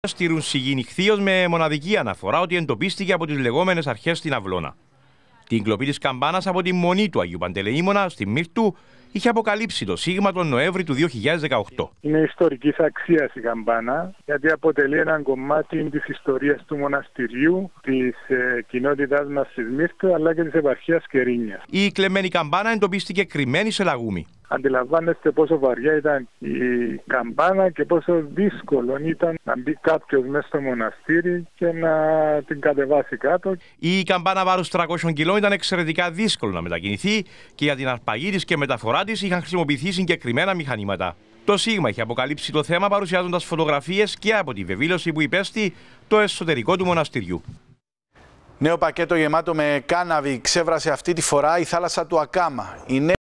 Στηρούν σιγήν ηχθείως με μοναδική αναφορά ότι εντοπίστηκε από τις λεγόμενες αρχές στην Αυλώνα. Την κλοπή της καμπάνας από τη μονή του Αγίου Παντελεήμωνα στη Μύρτου είχε αποκαλύψει το Σίγμα τον Νοέμβρη του 2018. Είναι ιστορικής αξίας η καμπάνα, γιατί αποτελεί ένα κομμάτι της ιστορίας του μοναστηριού, της κοινότητας μας της Μύρτου, αλλά και της επαρχίας Κερίνιας. Η κλεμμένη καμπάνα εντοπίστηκε κρυμμένη σε λαγούμι. Αντιλαμβάνεστε πόσο βαριά ήταν η καμπάνα και πόσο δύσκολο ήταν να μπει κάποιος μέσα στο μοναστήρι και να την κατεβάσει κάτω. Η καμπάνα βάρους 300 κιλών ήταν εξαιρετικά δύσκολο να μετακινηθεί και για την αρπαγή της και μεταφορά της είχαν χρησιμοποιηθεί συγκεκριμένα μηχανήματα. Το Σίγμα είχε αποκαλύψει το θέμα παρουσιάζοντας φωτογραφίες και από τη βεβήλωση που υπέστη το εσωτερικό του μοναστηριού. Νέο πακέτο γεμάτο με κάναβη ξέβρασε αυτή τη φορά η θάλασσα του Ακάμα.